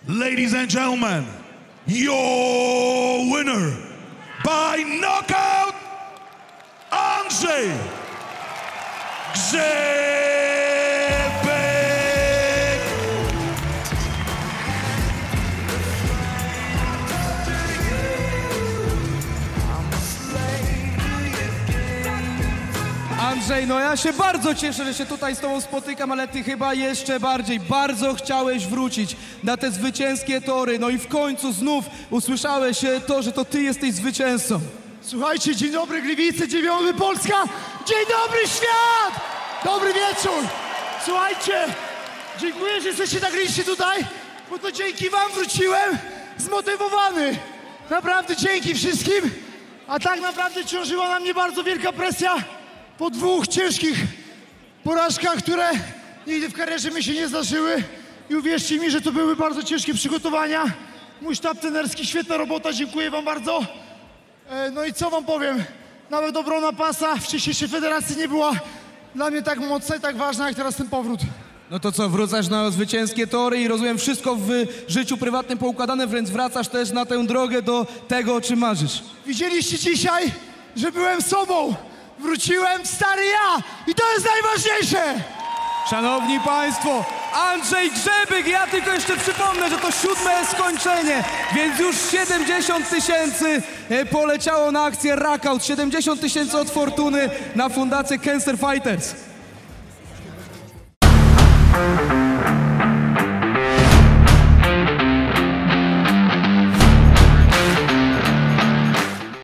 Ladies and gentlemen, your winner by knockout, Andrzej Grzebek! Andrzej, no ja się bardzo cieszę, że się tutaj z tobą spotykam, ale ty chyba jeszcze bardziej. Bardzo chciałeś wrócić na te zwycięskie tory, no i w końcu znów usłyszałeś to, że to ty jesteś zwycięzcą. Słuchajcie, dzień dobry Gliwice, dzień dobry Polska, dzień dobry świat! Dobry wieczór! Słuchajcie, dziękuję, że jesteście tak licznie tutaj, bo to dzięki wam wróciłem zmotywowany. Naprawdę dzięki wszystkim, a tak naprawdę ciążyła na mnie bardzo wielka presja po dwóch ciężkich porażkach, które nigdy w karierze mi się nie zdarzyły. I uwierzcie mi, że to były bardzo ciężkie przygotowania. Mój sztab trenerski, świetna robota, dziękuję wam bardzo. No i co wam powiem, nawet obrona pasa w wcześniejszej federacji nie była dla mnie tak mocna i tak ważna, jak teraz ten powrót. No to co, wracasz na zwycięskie tory i rozumiem, wszystko w życiu prywatnym poukładane, więc wracasz też na tę drogę do tego, o czym marzysz. Widzieliście dzisiaj, że byłem sobą. Wróciłem stary ja i to jest najważniejsze! Szanowni Państwo, Andrzej Grzebek, ja tylko jeszcze przypomnę, że to 7. skończenie, więc już 70 000 poleciało na akcję Rockout, 70 000 od Fortuny na fundację Cancer Fighters.